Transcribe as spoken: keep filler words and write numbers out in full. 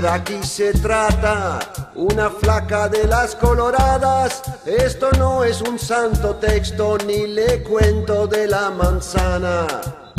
aquí se trata, una flaca de las coloradas. Esto no es un santo texto, ni le cuento de la manzana.